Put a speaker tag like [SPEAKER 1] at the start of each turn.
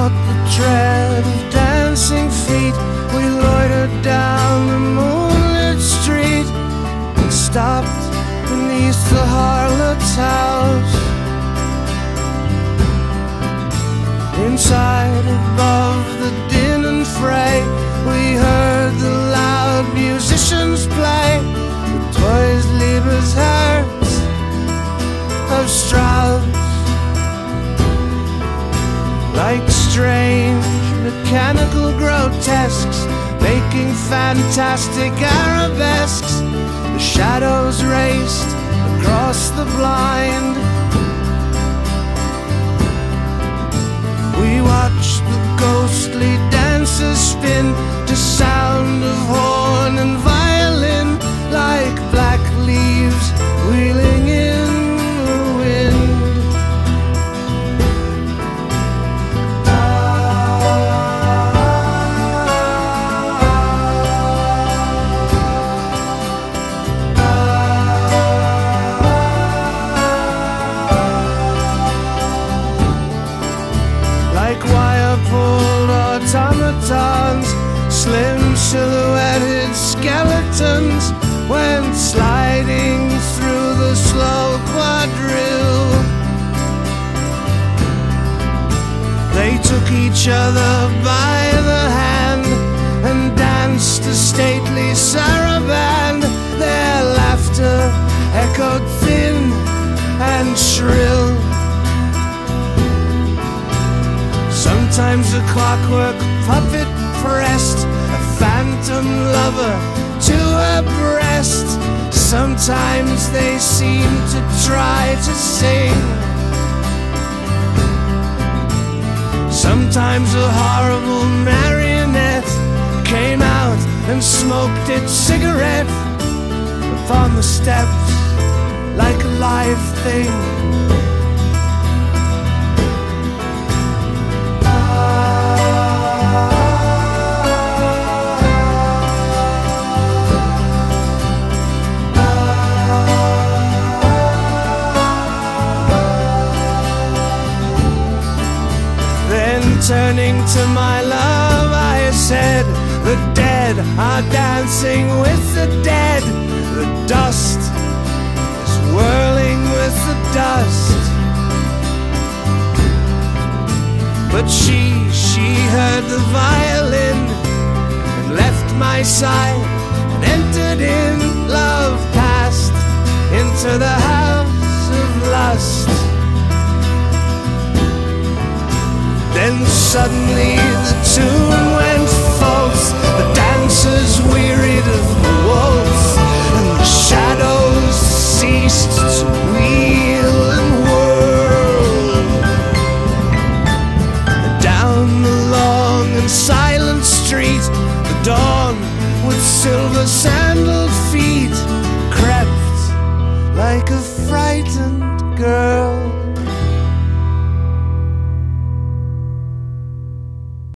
[SPEAKER 1] Without the tread of dancing feet, we loitered down the moonlit street and stopped beneath the Harlot's house. Inside, above the din and fray, we heard the loud musicians play the Toys Liebes Herz of Strauss. Like strange mechanical grotesques, making fantastic arabesques, the shadows raced across the blind. We watched the ghostly dancers spin to sound of horn and violin, like black leaves wheeling in the wind. Like wire-pulled automatons, slim silhouetted skeletons went sliding through the slow quadrille. They took each other by the hand and danced a stately saraband. Their laughter echoed thin and shrill. Sometimes a clockwork puppet pressed a phantom lover to her breast. Sometimes they seemed to try to sing. Sometimes a horrible marionette came out and smoked its cigarette upon the steps like a live thing. Turning to my love, I said, the dead are dancing with the dead. The dust is whirling with the dust. But she heard the violin and left my side and entered in. Love passed into the house of lust. Then suddenly the tune went false. The dancers wearied of the waltz, and the shadows ceased to wheel and whirl. Down the long and silent street, the dawn with silver sandaled feet crept like a frightened girl.